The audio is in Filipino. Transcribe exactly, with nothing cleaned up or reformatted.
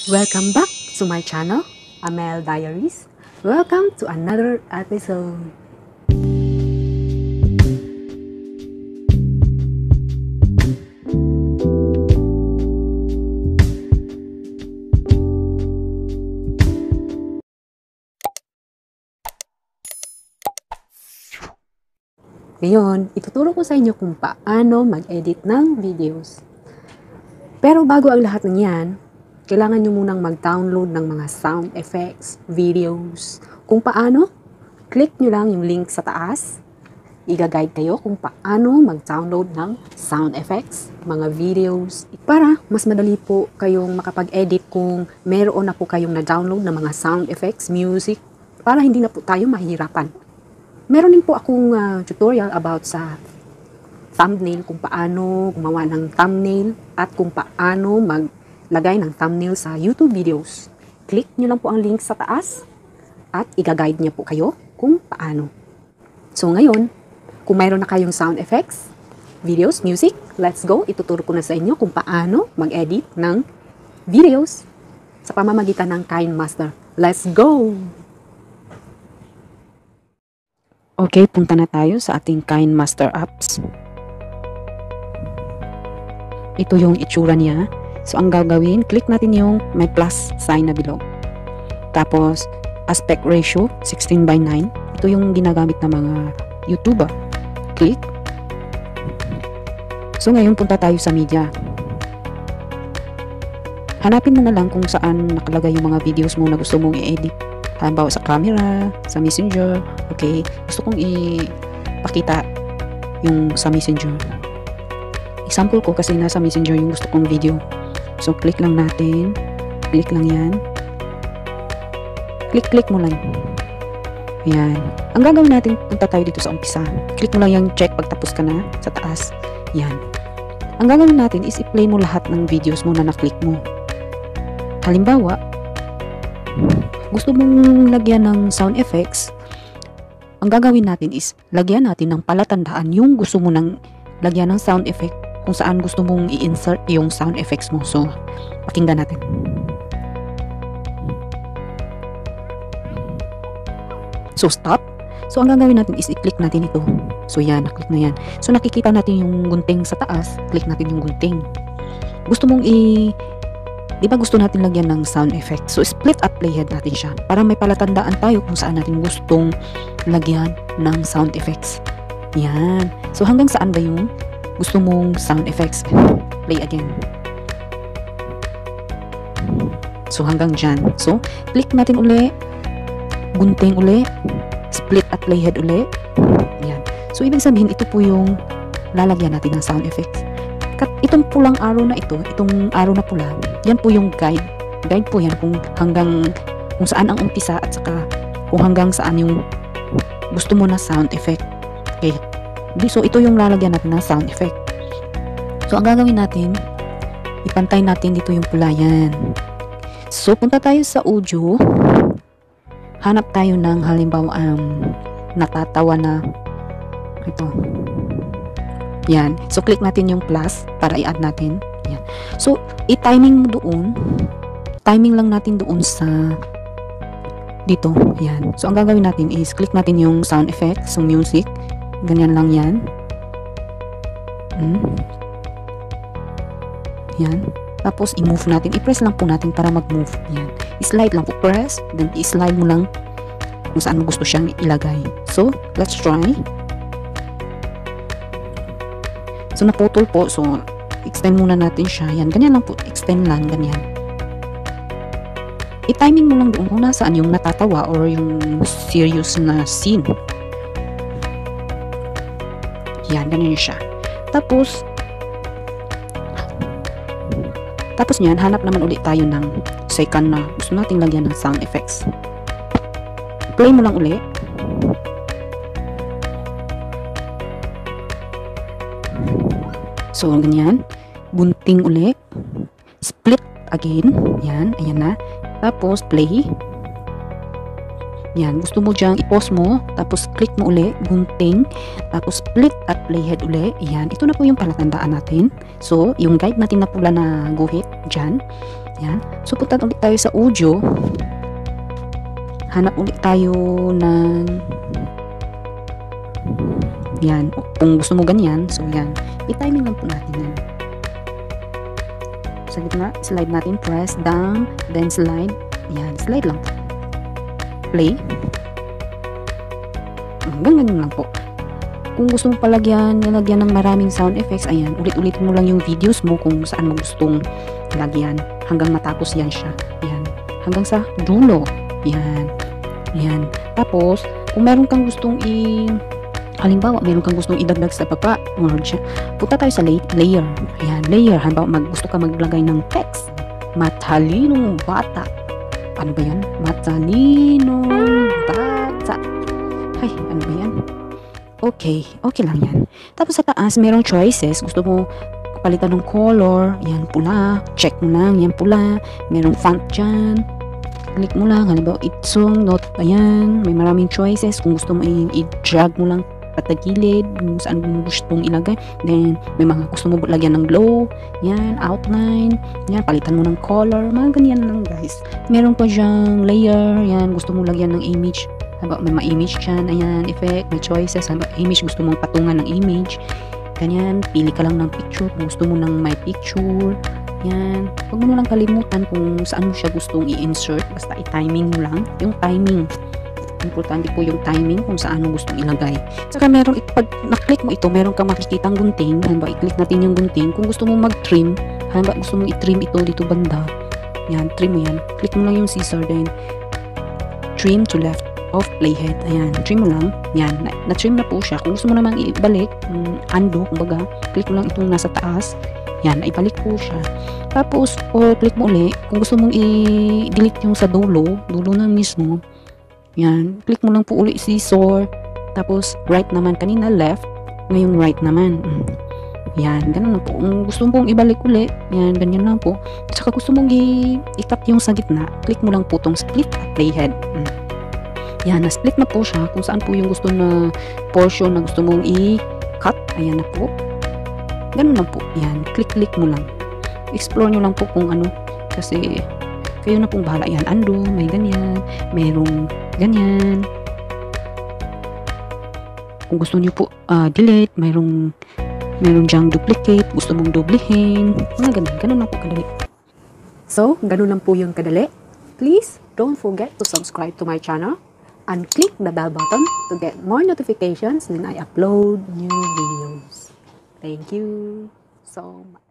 Welcome back to my channel, Amel Diaries. Welcome to another episode. Ngayon, ituturo ko sa inyo kung paano mag-edit ng videos. Pero bago ang lahat ng yan, kailangan nyo munang mag-download ng mga sound effects, videos. Kung paano, click nyo lang yung link sa taas. Iga-guide kayo kung paano mag-download ng sound effects, mga videos. Para mas madali po kayong makapag-edit kung meron na po kayong na-download ng mga sound effects, music, para hindi na po tayo mahirapan. Meron din po akong uh, tutorial about sa thumbnail, kung paano gumawa ng thumbnail at kung paano maglagay ng thumbnail sa YouTube videos. Click nyo lang po ang link sa taas at i-guide niya po kayo kung paano. So ngayon, kung mayroon na kayong sound effects, videos, music, let's go. Ituturo ko na sa inyo kung paano mag-edit ng videos sa pamamagitan ng KineMaster. Let's go! Okay, punta na tayo sa ating KineMaster apps. Ito yung itsura niya. So, ang gagawin, click natin yung may plus sign na below. Tapos, aspect ratio, sixteen by nine. Ito yung ginagamit ng mga YouTuber. Click. So, ngayon punta tayo sa media. Hanapin mo na lang kung saan nakalagay yung mga videos mo na gusto mong i-edit. Halimbawa sa camera, sa messenger. Okay, gusto kong ipakita yung sa messenger. Example ko kasi nasa messenger yung gusto kong video. So, click lang natin. Click lang yan. Click-click mo lang. Ayan. Ang gagawin natin, punta tayo dito sa umpisa. Click mo lang yung check pag tapos ka na sa taas. Yan. Ang gagawin natin is i-play mo lahat ng videos mo na na-click mo. Halimbawa, gusto mong lagyan ng sound effects, ang gagawin natin is lagyan natin ng palatandaan yung gusto mo nang lagyan ng sound effect kung saan gusto mong i-insert yung sound effects mo. So, pakinggan natin. So, stop. So, ang gagawin natin is i-click natin ito. So, yan. Naklik na yan. So, nakikita natin yung gunting sa taas. Click natin yung gunting. Gusto mong i- Di ba gusto natin lagyan ng sound effect? So, split at playhead natin siya. Para may palatandaan tayo kung saan natin gustong lagyan ng sound effects. Yan. So, hanggang saan ba yung gusto mong sound effects? Play again. So, hanggang dyan. So, click natin uli. Gunting uli. Split at playhead uli. Yan. So, ibig sabihin, ito po yung lalagyan natin ng sound effects. Kat itong pulang arrow na ito, itong arrow na pula, yan po yung guide. Guide po yan kung hanggang, kung saan ang umpisa at saka kung hanggang saan yung gusto mo na sound effect. Okay. So, ito yung lalagyan natin ng sound effect. So, ang gagawin natin, ipantay natin dito yung pula yan. So, punta tayo sa audio. Hanap tayo ng halimbawa um, natatawa na ito. Yan. So, click natin yung plus para i-add natin. Yan. So, i-timing mo doon. Timing lang natin doon sa dito. Yan. So, ang gagawin natin is click natin yung sound effects, so music. Ganyan lang yan. Hmm. Yan. Tapos, i-move natin. I-press lang po natin para mag-move. Yan. I-slide lang po. Press. Then, i-slide mo lang kung saan mo gusto siyang ilagay. So, let's try. So, naputol po. So, extend muna natin siya. Yan, ganyan lang po. Extend lang, ganyan. I-timing mo lang doon kung nasaan yung natatawa or yung serious na scene. Yan, ganyan siya. Tapos, tapos niyan, hanap naman ulit tayo ng second na gusto nating lagyan ng sound effects. Play mo lang ulit. So, ganyan. Gunting ulit. Split again. Yan. Ayan na. Tapos, play. Yan. Gusto mo dyan, i-pause mo. Tapos, click mo ulit. Gunting. Tapos, split at playhead ulit. Yan. Ito na po yung palatandaan natin. So, yung guide natin na pula na guhit dyan. Yan. So, punta ulit tayo sa audio. Hanap ulit tayo ng yan. Kung gusto mo ganyan, so yan. I-timing lang po natin yan. Sa gitna, slide natin, press down, then slide. Yan, slide lang po. Play. Hanggang ganun lang po. Kung gusto mo palagyan, nilagyan ng maraming sound effects, ayan, ulit-ulit mo lang yung videos mo kung saan mo gustong lagyan. Hanggang matapos yan siya. Ayan. Hanggang sa dulo. Ayan. Ayan. Tapos, kung meron kang gustong i... halimbawa, meron kang gustong idagdag sa baba, merge, punta tayo sa layer. Ayan, layer. Halimbawa, mag, gusto ka maglagay ng text. Matalinong bata. Ano ba yan? Matalinong bata. Ay, ano ba yan? Okay, okay lang yan. Tapos sa taas, merong choices. Gusto mo palitan ng color, yan pula, check mo lang, yan pula. Merong font dyan, click mo lang. Halimbawa, itsong, note, ayan. May maraming choices. Kung gusto mo i-drag mo lang patagilid, kung saan mo gustong ilagay. Then, may mga gusto mo lagyan ng glow, yan, outline, yan, palitan mo ng color, mga ganyan lang guys. Meron pa dyang layer, yan, gusto mo lagyan ng image. Halimbawa, may ma-image dyan, ayan, effect, may choices. Halimbawa, image, gusto mong patungan ng image. Ganyan, pili ka lang ng picture kung gusto mo ng may picture. Yan, huwag mo lang kalimutan kung saan mo siya gustong i-insert. Basta i-timing mo lang. Yung timing. Importante po yung timing kung saan mo gustong ilagay. Saka meron, pag na-click mo ito, meron kang makikitang gunting. Halimbawa, i-click natin yung gunting. Kung gusto mo mag-trim, halimbawa, gusto mo i-trim ito dito banda. Yan, trim mo yan. Click mo lang yung scissor din. Trim to left of playhead. Ayan, trim mo lang. Yan, na-trim na po siya. Kung gusto mo namang ibalik, um, undo, kumbaga, click mo lang itong nasa taas. Yan, ibalik po siya. Tapos, o click mo ulit. Kung gusto mong i-delete yung sa dulo, dulo na mismo, yan, click mo lang po ulit scissor. Tapos, right naman. Kanina left, ngayon right naman. Yan, ganun lang po. Kung gusto mong ibalik ulit, yan, ganyan lang po. At saka gusto mong i-cut yung sa gitna, click mo lang po itong split at playhead. Yan, na-split na po siya kung saan po yung gusto na portion na gusto mong i-cut. Ayan na po. Ganun lang po. Yan, click-click mo lang. Explore nyo lang po kung ano. Kasi, kayo na pong bahala. Yan, undo, may ganyan. Merong ganyan. Kung gusto nyo po uh, delete, mayroong meron dyang duplicate, gusto mong dublihin. Mga ganun. Ganun lang po kadali. So, ganun lang po yung kadali. Please, don't forget to subscribe to my channel and click the bell button to get more notifications when I upload new videos. Thank you so much.